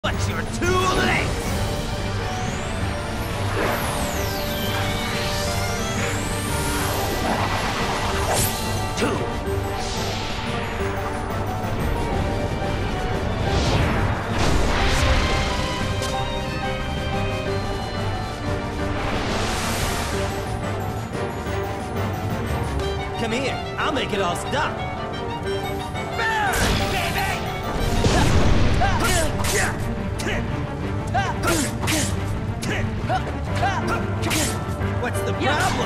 But you're too late! Come here, I'll make it all stop! Burn, baby! What's the problem?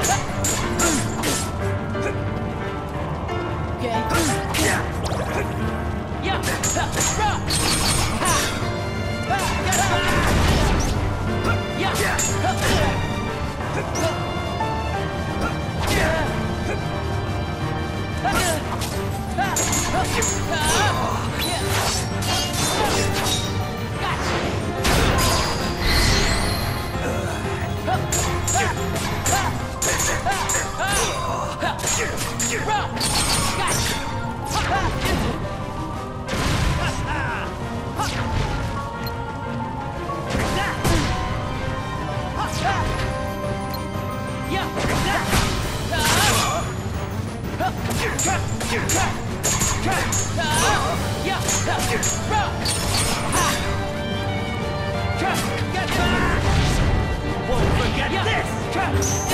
Won't forget this! Got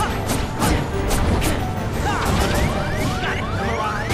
it, Mirage!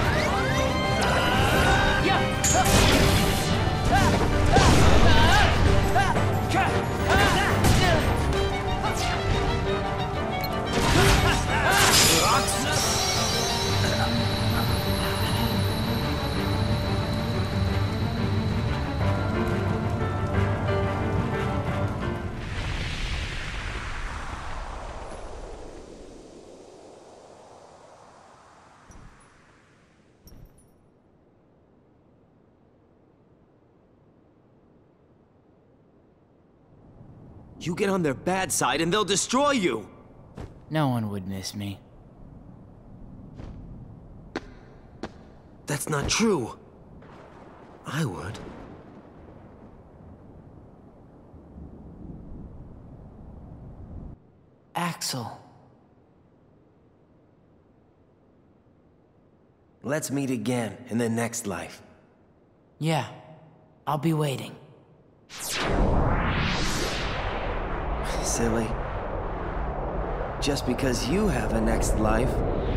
You get on their bad side and they'll destroy you! No one would miss me. That's not true. I would. Axel. Let's meet again in the next life. Yeah, I'll be waiting. Silly. Just because you have a next life